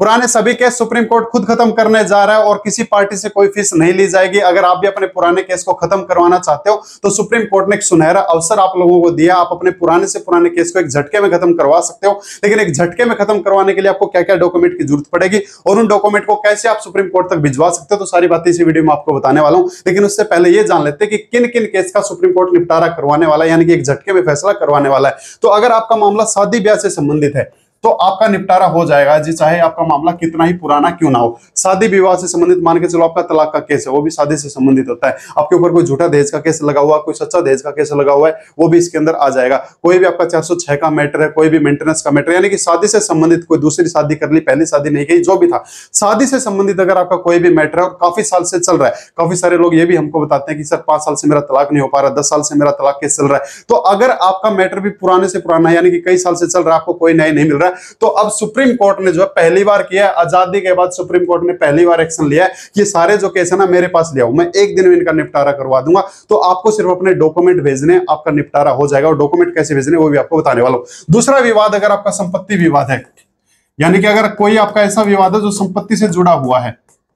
पुराने सभी case supreme court खुद खत्म करने जा रहा है और किसी पार्टी से कोई फीस नहीं ली जाएगी। अगर आप भी अपने पुराने केस को खत्म करवाना चाहते हो तो सुप्रीम कोर्ट ने एक सुनहरा अवसर आप लोगों को दिया, आप अपने पुराने से पुराने केस को एक झटके में खत्म करवा सकते हो। लेकिन एक झटके में खत्म करवाने के लिए आपको क्या क्या डॉक्यूमेंट की जरूरत पड़ेगी और उन डॉक्यूमेंट को कैसे आप सुप्रीम कोर्ट तक भिजवा सकते हो, तो सारी बातें इसी वीडियो में आपको बताने वाला हूं। लेकिन उससे पहले ये जान लेते हैं कि किन किन केस का सुप्रीम कोर्ट निपटारा करवाने वाला है, यानी कि एक झटके में फैसला करवाने वाला है। तो अगर आपका मामला शादी ब्याह से संबंधित है तो आपका निपटारा हो जाएगा जी, चाहे आपका मामला कितना ही पुराना क्यों ना हो। शादी विवाह से संबंधित मान के चलो आपका तलाक का केस है, वो भी शादी से संबंधित होता है। आपके ऊपर कोई झूठा दहेज का केस लगा हुआ, कोई सच्चा दहेज का केस लगा हुआ है, वो भी इसके अंदर आ जाएगा। कोई भी आपका 406 का मैटर है, कोई भी मेंटेनेंस का मैटर, यानी कि शादी से संबंधित, कोई दूसरी शादी कर ली, पहली शादी नहीं की, जो भी था शादी से संबंधित अगर आपका कोई भी मैटर है और काफी साल से चल रहा है। काफी सारे लोग ये भी हमको बताते हैं कि सर 5 साल से मेरा तलाक नहीं हो पा रहा, 10 साल से मेरा तलाक केस चल रहा है। तो अगर आपका मैटर भी पुराने से पुराना है, यानी कि कई साल से चल रहा है, आपको कोई न्याय नहीं मिल रहा है, तो अब सुप्रीम कोर्ट ने जो है पहली बार किया है, आजादी के बाद सुप्रीम कोर्ट ने पहली बार एक्शन लिया है कि सारे जो केस है ना मेरे पास ले आओ, मैं एक दिन में इनका निपटारा करवा दूंगा। तो आपको सिर्फ अपने डॉक्यूमेंट भेजने, आपका निपटारा हो जाएगा। और डॉक्यूमेंट कैसे भेजने वो भी आपको बताने वाला हूं। दूसरा विवाद, अगर आपका संपत्ति विवाद है, यानी कि अगर कोई आपका ऐसा विवाद है जो संपत्ति से जुड़ा हुआ है,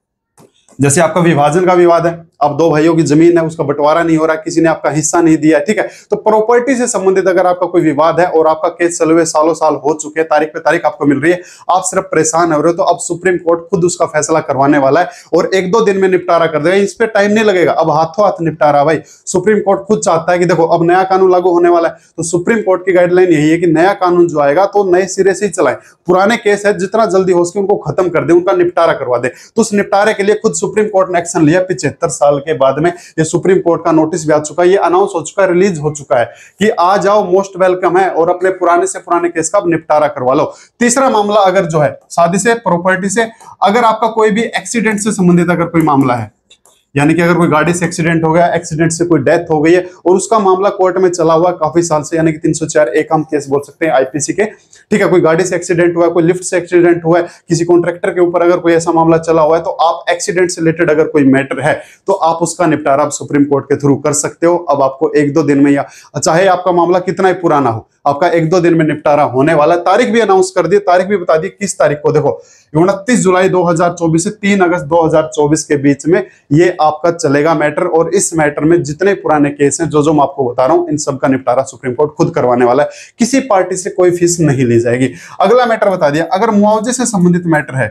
जैसे आपका विभाजन का विवाद है, अब 2 भाइयों की जमीन है, उसका बंटवारा नहीं हो रहा, किसी ने आपका हिस्सा नहीं दिया, ठीक है। तो प्रॉपर्टी से संबंधित अगर आपका कोई विवाद है और आपका केस चले हुए सालों साल हो चुके हैं, तारीख पे तारीख आपको मिल रही है, आप सिर्फ परेशान हो रहे हो, तो अब सुप्रीम कोर्ट खुद उसका फैसला करवाने वाला है और 1-2 दिन में निपटारा कर देगा। इस पे टाइम नहीं लगेगा, अब हाथों हाथ निपटारा। भाई सुप्रीम कोर्ट खुद चाहता है कि देखो अब नया कानून लागू होने वाला है, तो सुप्रीम कोर्ट की गाइडलाइन यही है कि नया कानून जो आएगा तो नए सिरे से ही चलाएं। पुराने केस है जितना जल्दी हो सके उनको खत्म कर दे, उनका निपटारा करवा दे। तो उस निपटारे के लिए खुद सुप्रीम कोर्ट ने एक्शन लिया। 75 साल के बाद में ये सुप्रीम कोर्ट का नोटिस भी आ चुका है, ये अनाउंस हो चुका है, रिलीज हो चुका है कि आ जाओ, मोस्ट वेलकम है और अपने पुराने से पुराने केस का निपटारा करवा लो। तीसरा मामला अगर जो है शादी से, प्रॉपर्टी से, अगर आपका कोई भी एक्सीडेंट से संबंधित अगर कोई मामला है, यानी कि अगर कोई गाड़ी से एक्सीडेंट हो गया, एक्सीडेंट से कोई डेथ हो गई है और उसका मामला कोर्ट में चला हुआ काफी साल से, यानी कि 304 हम केस बोल सकते हैं आईपीसी के, ठीक है। कोई गाड़ी से एक्सीडेंट हुआ है, कोई लिफ्ट से एक्सीडेंट हुआ है, किसी कॉन्ट्रैक्टर के ऊपर अगर कोई ऐसा मामला चला हुआ है, तो आप एक्सीडेंट से रिलेटेड अगर कोई मैटर है तो आप उसका निपटारा आप सुप्रीम कोर्ट के थ्रू कर सकते हो। अब आपको 1-2 दिन में, या चाहे आपका मामला कितना ही पुराना हो, आपका 1-2 दिन में निपटारा होने वाला है। तारीख भी अनाउंस कर दी, तारीख भी बता दी किस तारीख को। देखो 29 जुलाई 2024 से 3 अगस्त 2024 के बीच में ये आपका चलेगा मैटर। और इस मैटर में जितने पुराने केस हैं, जो मैं आपको बता रहा हूं, इन सब का निपटारा सुप्रीम कोर्ट खुद करवाने वाला है, किसी पार्टी से कोई फीस नहीं ली जाएगी। अगला मैटर बता दिया, अगर मुआवजे से संबंधित मैटर है,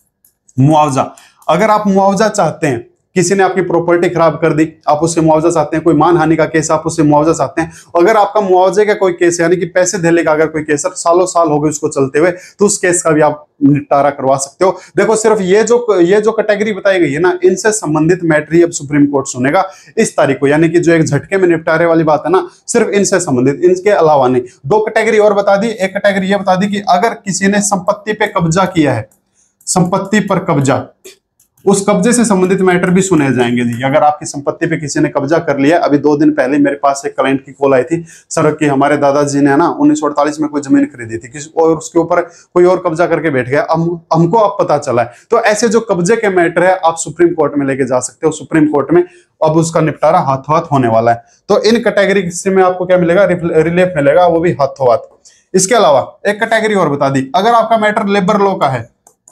मुआवजा, अगर आप मुआवजा चाहते हैं, किसी ने आपकी प्रॉपर्टी खराब कर दी, आप उससे मुआवजा चाहते हैं, कोई मानहानि का केस आप उससे मुआवजा चाहते हैं, अगर आपका मुआवजे का कोई केस है, यानी कि पैसे देने का अगर कोई केस है, सालों साल हो गए उसको चलते हुए, तो उस केस का भी आप निपटारा करवा सकते हो। देखो सिर्फ ये जो कैटेगरी बताई गई है ना, इनसे संबंधित मैटर ही अब सुप्रीम कोर्ट सुनेगा इस तारीख को, यानी कि जो एक झटके में निपटारे वाली बात है ना, सिर्फ इनसे संबंधित, इनके अलावा नहीं। 2 कैटेगरी और बता दी। एक कैटेगरी ये बता दी कि अगर किसी ने संपत्ति पे कब्जा किया है, संपत्ति पर कब्जा, उस कब्जे से संबंधित मैटर भी सुने जाएंगे जी। अगर आपकी संपत्ति पे किसी ने कब्जा कर लिया, अभी 2 दिन पहले मेरे पास एक क्लाइंट की कॉल आई थी, सर कि हमारे दादाजी ने ना 1948 में कोई जमीन खरीदी थी किसी और, उसके ऊपर कोई और कब्जा करके बैठ गया, हमको अब पता चला है। तो ऐसे जो कब्जे के मैटर है आप सुप्रीम कोर्ट में लेके जा सकते हो। सुप्रीम कोर्ट में अब उसका निपटारा हाथों हाथ होने वाला है। तो इन कैटेगरी से में आपको क्या मिलेगा, रिलीफ मिलेगा, वो भी हाथों हाथ। इसके अलावा एक कैटेगरी और बता दी, अगर आपका मैटर लेबर लॉ का है,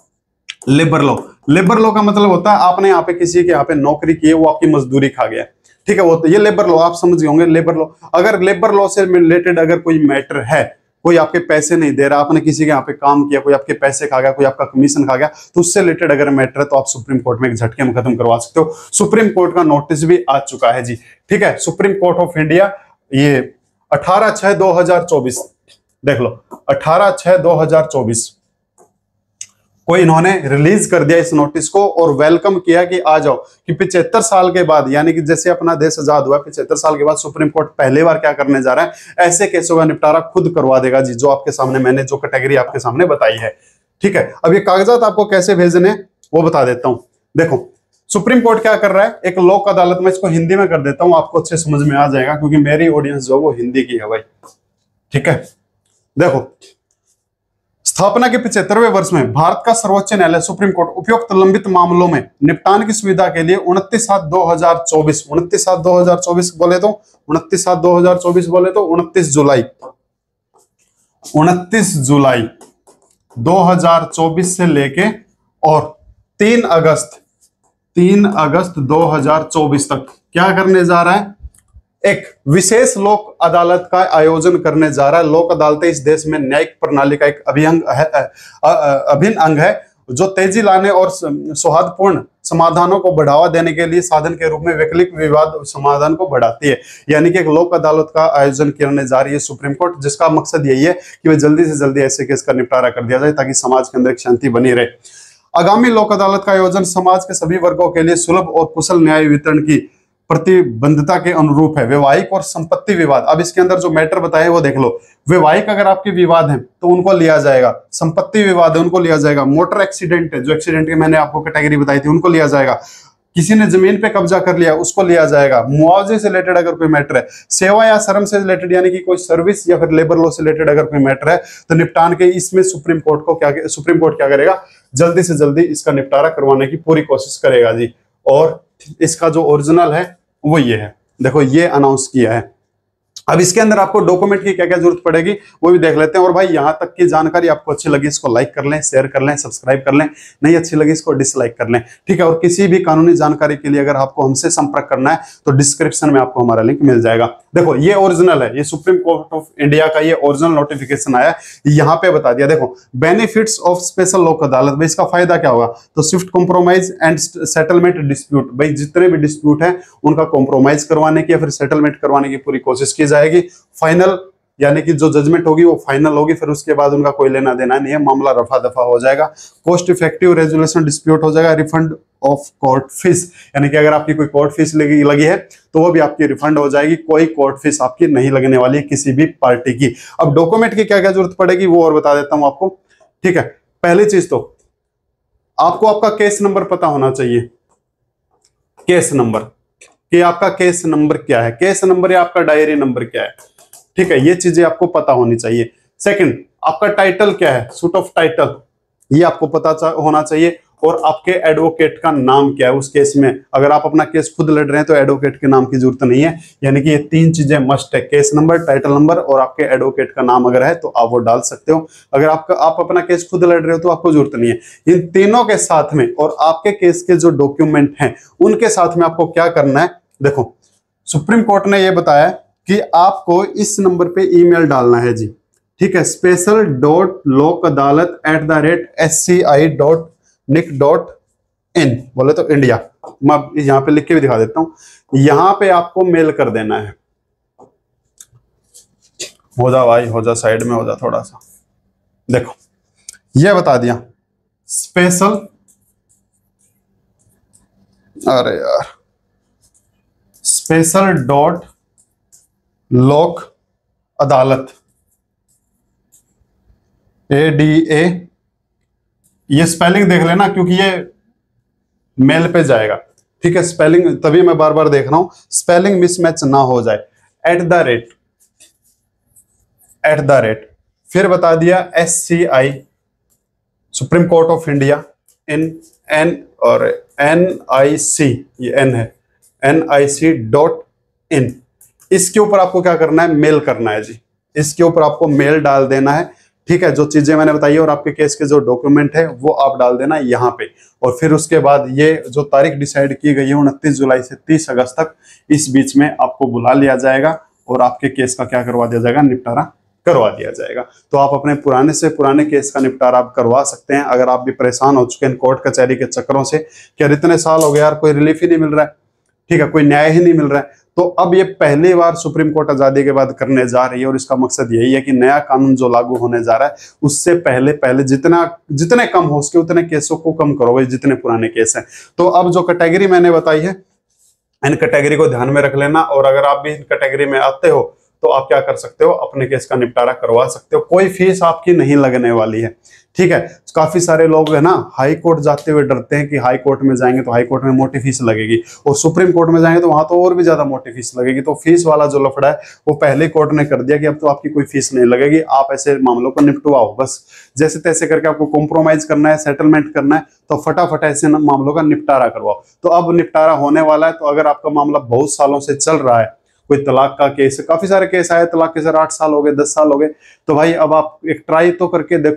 लेबर लॉ, लेबर लॉ का मतलब होता है आपने यहाँ पे किसी के यहाँ पे नौकरी की है, वो आपकी मजदूरी खा गया, ठीक है, वो तो ये लेबर लॉ आप समझ गए होंगे। लेबर लॉ, अगर लेबर लॉ से रिलेटेड अगर कोई मैटर है, कोई आपके पैसे नहीं दे रहा, आपने किसी के यहाँ पे काम किया, कोई आपके पैसे खा गया, कोई आपका कमीशन खा गया, तो उससे रिलेटेड अगर मैटर है तो आप सुप्रीम कोर्ट में एक झटके में खत्म करवा सकते हो। सुप्रीम कोर्ट का नोटिस भी आ चुका है जी, ठीक है। सुप्रीम कोर्ट ऑफ इंडिया, ये 18/6/2024, देख लो 18/6/2024 को इन्होंने रिलीज कर दिया इस नोटिस को और वेलकम किया कि आ जाओ, कि 75 साल के बाद, यानी कि जैसे अपना देश आजाद हुआ 75 साल के बाद सुप्रीम कोर्ट पहली बार क्या करने जा रहा है, ऐसे केसों का निपटारा खुद करवा देगा जी, जो आपके सामने मैंने जो कैटेगरी आपके सामने बताई है, ठीक है। अब ये कागजात आपको कैसे भेजने वो बता देता हूं। देखो सुप्रीम कोर्ट क्या कर रहा है, एक लोक अदालत में, इसको हिंदी में कर देता हूं, आपको अच्छे समझ में आ जाएगा क्योंकि मेरी ऑडियंस जो वो हिंदी की है भाई, ठीक है। देखो स्थापना के 75वें वर्ष में भारत का सर्वोच्च न्यायालय सुप्रीम कोर्ट उपयुक्त लंबित मामलों में निपटान की सुविधा के लिए 29/7/2024, 29/7/2024 बोले तो 29/7/2024 बोले तो 29 जुलाई 2024 से लेके और 3 अगस्त 2024 तक क्या करने जा रहा है, एक विशेष लोक अदालत का आयोजन करने जा रहा है। लोक अदालतें इस देश में न्यायिक प्रणाली का एक अभिन्न अंग है, जो तेजी लाने और सौहार्दपूर्ण समाधानों को बढ़ावा देने के लिए साधन के रूप में वैकल्पिक विवाद समाधान को बढ़ाती है। यानी कि एक लोक अदालत का आयोजन करने जा रही है सुप्रीम कोर्ट, जिसका मकसद यही है कि वह जल्दी से जल्दी ऐसे केस का निपटारा कर दिया जाए ताकि समाज के अंदर एक शांति बनी रहे। आगामी लोक अदालत का आयोजन समाज के सभी वर्गों के लिए सुलभ और कुशल न्याय वितरण की प्रतिबद्धता के अनुरूप है। वैवाहिक और संपत्ति विवाद, अब इसके अंदर जो मैटर बताए वो देख लो। वैवाहिक अगर आपके विवाद हैं तो उनको लिया जाएगा, संपत्ति विवाद है उनको लिया जाएगा, मोटर एक्सीडेंट है, जो एक्सीडेंट की मैंने आपको कैटेगरी बताई थी उनको लिया जाएगा, किसी ने जमीन पे कब्जा कर लिया उसको लिया जाएगा, मुआवजे से रिलेटेड अगर कोई मैटर है, सेवा या श्रम से रिलेटेड यानी कि कोई सर्विस या फिर लेबर लॉ से रिलेटेड अगर कोई मैटर है तो निपटान के इसमें सुप्रीम कोर्ट क्या करेगा, जल्दी से जल्दी इसका निपटारा करवाने की पूरी कोशिश करेगा जी। और इसका जो ओरिजिनल है वो ये है, देखो ये अनाउंस किया है। अब इसके अंदर आपको डॉक्यूमेंट की क्या क्या जरूरत पड़ेगी वो भी देख लेते हैं। और भाई यहां तक की जानकारी आपको अच्छी लगी इसको लाइक कर लें, शेयर कर लें, सब्सक्राइब कर लें, नहीं अच्छी लगी इसको डिसलाइक कर लें, ठीक है। और किसी भी कानूनी जानकारी के लिए अगर आपको हमसे संपर्क करना है तो डिस्क्रिप्शन में आपको हमारा लिंक मिल जाएगा। देखो ये ओरिजिनल है, ये सुप्रीम कोर्ट ऑफ इंडिया का ये ओरिजिनल नोटिफिकेशन आया, यहाँ पे बता दिया। देखो बेनिफिट्स ऑफ स्पेशल लोक अदालत, भाई इसका फायदा क्या होगा, तो swift compromise and settlement dispute, भाई जितने भी डिस्प्यूट है उनका कॉम्प्रोमाइज करवाने की या फिर सेटलमेंट करवाने की पूरी कोशिश की जाएगी। फाइनल यानी कि जो जजमेंट होगी वो फाइनल होगी, फिर उसके बाद उनका कोई लेना देना नहीं है, मामला रफा दफा हो जाएगा। कॉस्ट इफेक्टिव रेजोल्यूशन डिस्प्यूट हो जाएगा। रिफंड ऑफ कोर्ट फीस, यानी कि अगर आपकी कोई कोर्ट फीस लगी है तो वो भी आपकी रिफंड हो जाएगी, कोई कोर्ट फीस आपकी नहीं लगने वाली है किसी भी पार्टी की। अब डॉक्यूमेंट की क्या क्या जरूरत पड़ेगी वो और बता देता हूं आपको, ठीक है। पहली चीज तो आपको आपका केस नंबर पता होना चाहिए, केस नंबर कि आपका केस नंबर क्या है, केस नंबर या आपका डायरी नंबर क्या है, ठीक है, ये चीजें आपको पता होनी चाहिए। सेकंड, आपका टाइटल क्या है, सूट ऑफ टाइटल, ये आपको पता होना चाहिए। और आपके एडवोकेट का नाम क्या है उस केस में, अगर आप अपना केस खुद लड़ रहे हैं तो एडवोकेट के नाम की जरूरत नहीं है। यानी कि ये 3 चीजें मस्ट है, केस नंबर, टाइटल नंबर और आपके एडवोकेट का नाम अगर है तो आप वो डाल सकते हो। अगर आप अपना केस खुद लड़ रहे हो तो आपको जरूरत नहीं है। इन तीनों के साथ में और आपके केस के जो डॉक्यूमेंट हैं उनके साथ में आपको क्या करना है, देखो सुप्रीम कोर्ट ने ये बताया कि आपको इस नंबर पे ईमेल डालना है जी, ठीक है, special.lokadalat@sci.nic.in बोले तो इंडिया, मैं यहां पे लिख के भी दिखा देता हूं। यहां पे आपको मेल कर देना है। हो जा भाई, हो जा, साइड में हो जा थोड़ा सा। देखो ये बता दिया स्पेशल, अरे यार, स्पेशल डॉट लोक अदालत ADA, ये स्पेलिंग देख लेना क्योंकि ये मेल पे जाएगा, ठीक है। स्पेलिंग तभी मैं बार बार देख रहा हूं, स्पेलिंग मिसमैच ना हो जाए। एट द रेट, फिर बता दिया SCI, Supreme Court of India, N और NIC, ये N है, NIC.in। इसके ऊपर आपको क्या करना है, मेल करना है जी, इसके ऊपर आपको मेल डाल देना है, ठीक है। जो चीजें मैंने बताई है और आपके केस के जो डॉक्यूमेंट है वो आप डाल देना यहाँ पे। और फिर उसके बाद ये जो तारीख डिसाइड की गई है 29 जुलाई से 30 अगस्त तक, इस बीच में आपको बुला लिया जाएगा और आपके केस का क्या करवा दिया जाएगा, निपटारा करवा दिया जाएगा। तो आप अपने पुराने से पुराने केस का निपटारा आप करवा सकते हैं। अगर आप भी परेशान हो चुके हैं कोर्ट कचहरी के चक्करों से, क्या इतने साल हो गए यार कोई रिलीफ ही नहीं मिल रहा है, ठीक है, कोई न्याय ही नहीं मिल रहा है, तो अब ये पहली बार सुप्रीम कोर्ट आजादी के बाद करने जा रही है। और इसका मकसद यही है कि नया कानून जो लागू होने जा रहा है उससे पहले जितने कम हो सके उतने केसों को कम करो, जितने पुराने केस हैं। तो अब जो कैटेगरी मैंने बताई है इन कैटेगरी को ध्यान में रख लेना। और अगर आप भी इन कैटेगरी में आते हो तो आप क्या कर सकते हो, अपने केस का निपटारा करवा सकते हो, कोई फीस आपकी नहीं लगने वाली है, ठीक है। काफी सारे लोग है ना हाई कोर्ट जाते हुए डरते हैं कि हाई कोर्ट में जाएंगे तो हाई कोर्ट में मोटी फीस लगेगी, और सुप्रीम कोर्ट में जाएंगे तो वहां तो और भी ज्यादा मोटी फीस लगेगी। तो फीस वाला जो लफड़ा है वो पहले कोर्ट ने कर दिया कि अब तो आपकी कोई फीस नहीं लगेगी, आप ऐसे मामलों को निपटवाओ, बस जैसे तैसे करके आपको कॉम्प्रोमाइज करना है, सेटलमेंट करना है, तो फटाफट ऐसे मामलों का निपटारा करवाओ। तो अब निपटारा होने वाला है। तो अगर आपका मामला बहुत सालों से चल रहा है, कोई तलाक का केस, काफी सारे केस आए तलाक के, सर 8 साल हो गए, 10 साल हो गए, तो भाई अब आप एक ट्राई तो करके देखो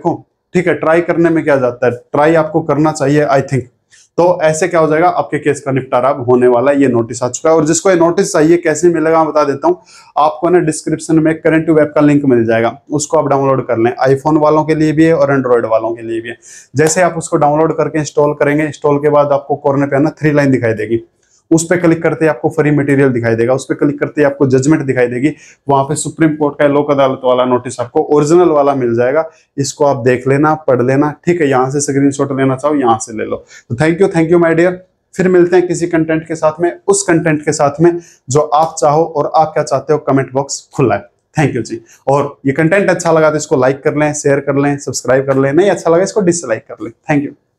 ठीक है, ट्राई करने में क्या जाता है, ट्राई आपको करना चाहिए आई थिंक। तो ऐसे क्या हो जाएगा, आपके केस का निपटारा अब होने वाला है। ये नोटिस आ चुका है। और जिसको ये नोटिस चाहिए कैसे मिलेगा मैं बता देता हूँ आपको ना, डिस्क्रिप्शन में करंट वेब का लिंक मिल जाएगा, उसको आप डाउनलोड कर लें। आईफोन वालों के लिए भी है और एंड्रॉइड वालों के लिए भी है। जैसे आप उसको डाउनलोड करके इंस्टॉल करेंगे, इंस्टॉल के बाद आपको कॉर्नर पे ना 3 लाइन दिखाई देगी, उस पर क्लिक करते ही आपको फ्री मटेरियल दिखाई देगा, उस पर क्लिक करते ही आपको जजमेंट दिखाई देगी। वहां पे सुप्रीम कोर्ट का लोक अदालत वाला नोटिस आपको ओरिजिनल वाला मिल जाएगा। इसको आप देख लेना, पढ़ लेना, ठीक है। यहाँ से स्क्रीनशॉट लेना चाहो यहाँ से ले लो। तो थैंक यू माय डियर। फिर मिलते हैं किसी कंटेंट के साथ में, उस कंटेंट के साथ में जो आप चाहो और आप क्या चाहते हो, कमेंट बॉक्स खुला है। Thank you ji. और ये कंटेंट अच्छा लगा तो इसको लाइक कर लें, शेयर कर लें, सब्सक्राइब कर लें, नहीं अच्छा लगा इसको डिसलाइक कर लें। Thank you.